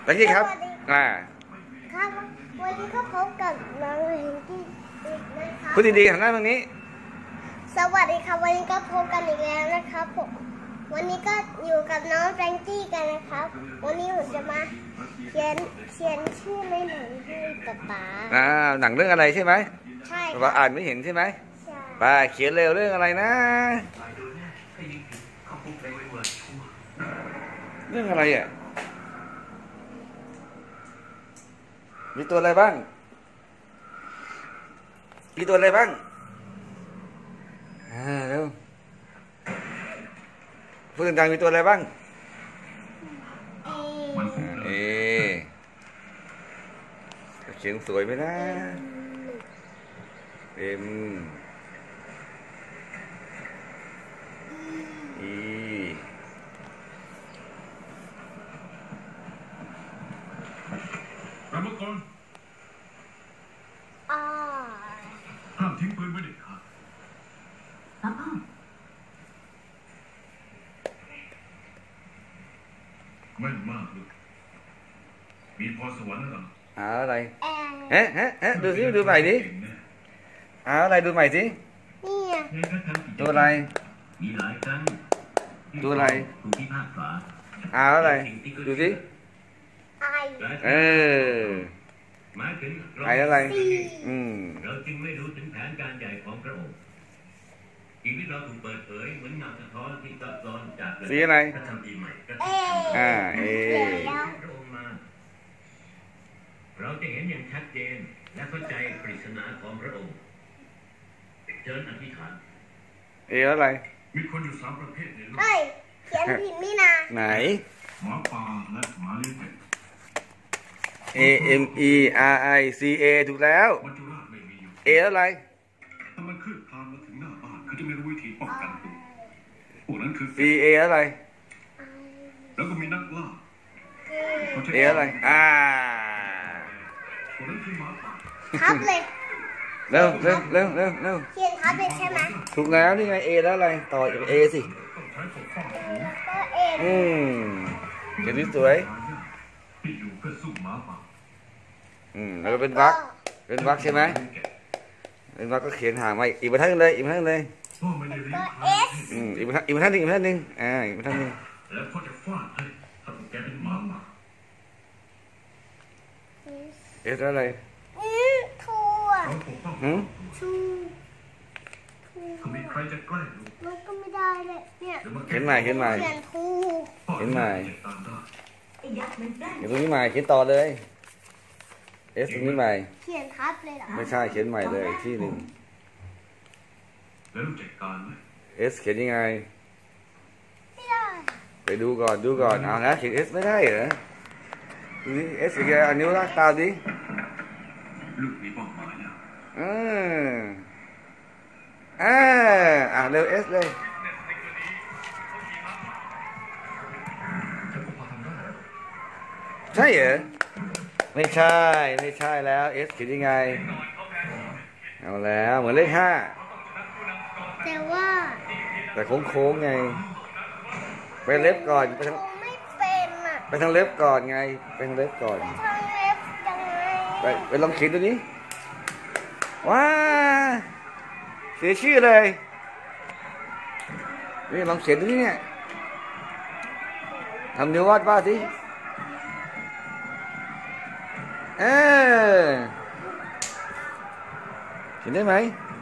ตะกี้ครับครับวันนี้ก็พบกับน้องเฮงกี้นะครับพูดดีๆหันหน้าตรงนี้สวัสดีครับวันนี้ก็พบกันอีกแล้วนะครับผมวันนี้ก็อยู่กับน้องแฟรงกี้กันนะครับวันนี้ผมจะมาเขียนชื่อในหนังให้ป๊าหนังเรื่องอะไรใช่ไหมใช่เราอ่านไม่เห็นใช่ไหมใช่ป้าเขียนเร็วเรื่องอะไรนะเรื่องอะไรอ่ะมีตัวอะไรบ้างเร็วพูดดังๆมีตัวอะไรบ้างเขียนสวยไหมนะอีรับมือก่อนห้ามทิ้งปืนไว้เด็ดขาดแม่นมากเลยมีพรสวรรค์แล้วเหรออะไรดูสิดูใหม่ดิอะไรดูใหม่สินี่ตัวอะไรมีหลายครั้งตัวอะไรถูกพิพากษาอะไรดูสิหมายถึงอะไรเราจึงไม่รู้ถึงแผนการใหญ่ของพระองค์ชีวิตเราถูกเปิดเผยเหมือนเงาสะท้อนที่ซับซ้อนจากพระธรรมปีใหม่พระองค์มาเราจะเห็นอย่างชัดเจนและเข้าใจปริศนาของพระองค์เชิญอธิษฐานอะไรมีคนอยู่3ประเภทในโลกเขียนผิดนี่นะไหนหมาป่าและหมาเลี้ยงเป็ด AMERICA ถูกแล้วอะไรถ้ามันคืบคลานมาถึงหน้าบ้านเขาจะไม่รู้วิธีป้องกันตัวพวกนั้นคือ CA อะไรแล้วก็มีนักล่าอะไรพวกนั้นคือหมาป่าทับเลยเร็วเขียนทับเลยใช่ไหมถูกแล้วนี่ไง A แล้วอะไรต่อจาก A สิเขียนที่สวยแล้วก็เป็นวรรคใช่ไหมเป็นวรรคก็เขียนหามาอีกบรรทัดนึงเลยอีกบรรทัดนึงเลยอีกบรรทัดนึงแล้วก็จะฟาดให้ถ้าแกเป็นหมาป่าอะไรทูก็มีใครจะแกล้งมันก็ไม่ได้เลยเนี่ยเขียนใหม่เขียนใหม่เขียนตรงนี้ใหม่เขียนต่อเลยตรงนี้ใหม่เขียนทับเลยเหรอไม่ใช่เขียนใหม่เลยที่หนึ่งแล้วจัดการไหมเขียนยังไงไม่ได้ไปดูก่อนเอานะเขียนไม่ได้เหรอดูนี่เขียนอันนิ้วลากตามดิลูกมีเป้าหมายแล้วเร็วเลยใช่เหรอไม่ใช่แล้วเขียนยังไงเอาแล้วเหมือนเลข5แต่โค้งไงไปเล็บก่อนไม่เป็นไปทางเล็บก่อนไงไปทางเล็บก่อนไปลองเขียนตัวนี้ว้าเสียชื่อเลยนี่ลองเขียนตัวนี้เนี่ยทำนิ้ววาดสิเขียนได้ไหม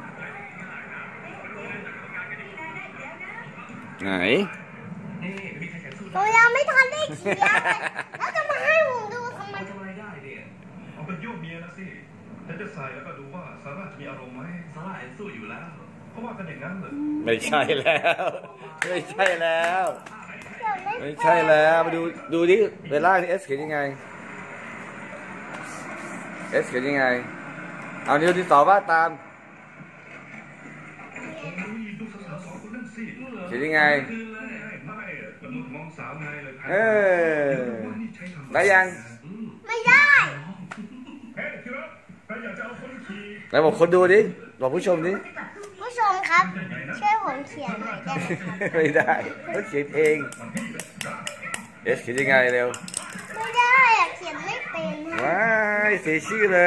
ไหนผมยังไม่ทันได้เขียนแล้วจะมาให้ผมดูทำไมได้เนี่ยเอาไปยุ่งเมียนะสิฉันจะใส่แล้วก็ดูว่าซาร่าจะมีอารมณ์ไหมซาร่าสู้อยู่แล้วเพราะว่ากันอย่างนั้นเลยไม่ใช่แล้วมาดูดิเวลาที่เขียนยังไงเขียนยังไงเอานิ้วที่ต่อว่าตามเขียนยังไงได้ยังไม่ได้แล้วบอกคนดูดิบอกผู้ชมดิผู้ชมครับช่วยผมเขียนหน่อยได้ไหมครับไม่ได้ต้องเขียนเองเขียนยังไงเร็วไม่ได้อะเขีได้เสียชื่อเลย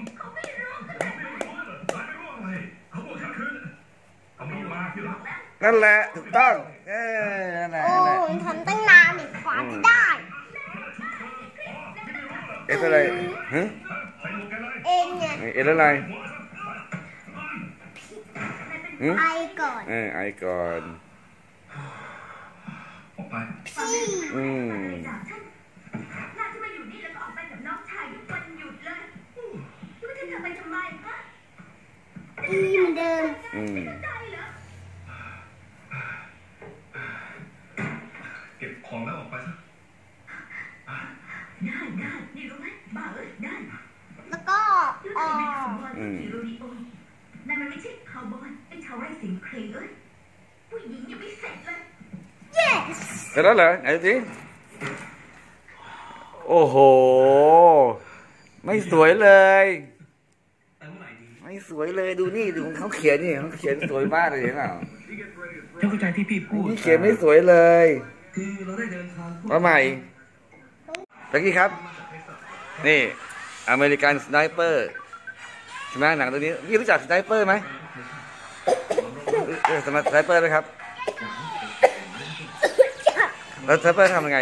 นั่นแหละถูกต้องนั่นแหละโอ้ผมทำตั้งนานอีกกว่าจะได้เอ็ดอะไรฮะเองไงเอ็ดอะไรไอก่อนไอก่อนพี่น่าจะมาอยู่นี่แล้วก็ออกไปกับน้องชายทุกวันหยุดเลยแล้วจะทำไปทำไมฮะพี่เหมือนเดิมได้เหรอเก็บของแล้วออกไปซะได้นี่รู้ไหมบ้าเอ้ยได้แล้วก็แล้วจะเป็นคาวบอยที่โรดิโอนั่นมันไม่ใช่คาวบอยเป็นชาวไร่เสียงเพลงเอ้ยผู้หญิงยังไม่เสร็จเลย yes เสร็จแล้วเหรอไหนดูสิโอ้โหไม่สวยเลยไม่สวยเลยดูนี่ดูเขาเขียนนี่เขาเขียนสวยมากเลยเห็นเปล่าเข้าใจที่พี่พูดนี่เขียนไม่สวยเลยคือเราได้เดินทางมาใหม่ตะกี้ครับนี่อเมริกันสไนเปอร์ใช่ไหมหนังตัวนี้พี่รู้จักสไนเปอร์ไหมสไนเปอร์ไหมครับแล้วสไนเปอร์ทำยังไง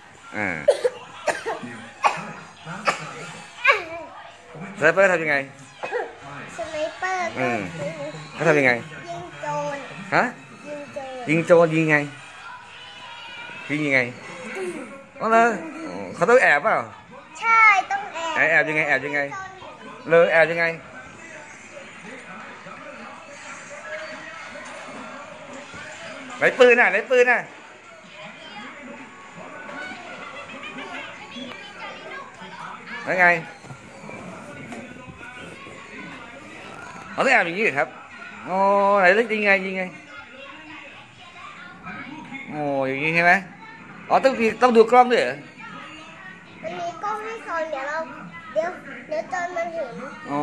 สไนเปอร์ทำยังไงสไนเปอร์ก็คือเขาทำยังไงยิงโจรฮะยิงโจรยิงโจรยิงไงยิงยังไงอ๋อเลยเขาต้องแอบเปล่าใช่ต้องแอบแอบยังไงแอบยังไงเลยแอบยังไงไหนปืนน่ะไหนปืนน่ะแล้วไงเขาต้องแอบอย่างนี้เหรอครับโอ้ไหนเล่นยิงไงยิงไงโอ้อย่างนี้ใช่ไหมอ๋อต้องดูกล้องด้วยเหรอมันมีกล้องให้ส่องเดี๋ยวตอนมันเห็นอ๋อ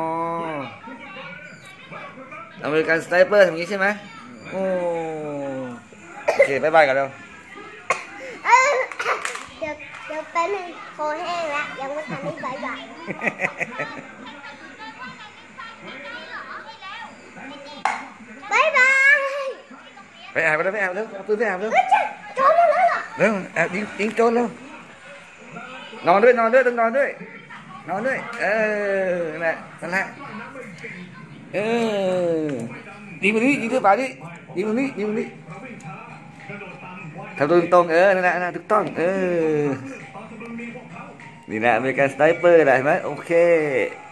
อเมริกันสไนเปอร์ทำอย่างนี้ใช่ไหมโอ้โอเคบายบายกันแล้วเออเดี๋ยวแป๊บนึงคอแห้งแล้วยังไม่ทันได้บายบายบายบายไปแอบไปแล้วไปแอบแล้วเอาปืนไปแอบแล้วเฮ้ยโจรมาแล้วเหรอเร็วแอบยิงโจรแล้วนอนด้วยต้องนอนด้วยนอนด้วยนั่นแหละยิงตรงนี้ยิงด้วยป่าดิยิงตรงนี้ทำตัวตรงนั่นแหละถูกต้องนี่แหละอเมริกันสไนเปอร์อะไรไหมโอเค